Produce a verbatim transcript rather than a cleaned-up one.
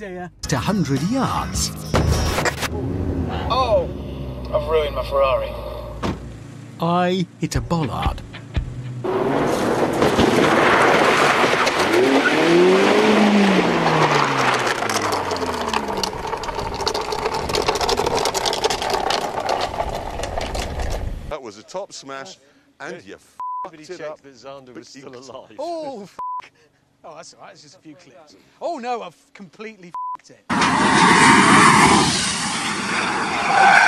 dear. A hundred yards. Oh, I've ruined my Ferrari. I hit a bollard. That was a top smash, and you Somebody f***ed it checked up. that Zander was still alive. Oh, f***. Oh, that's all right. It's just a few clips. Oh, no, I've completely f***ed it.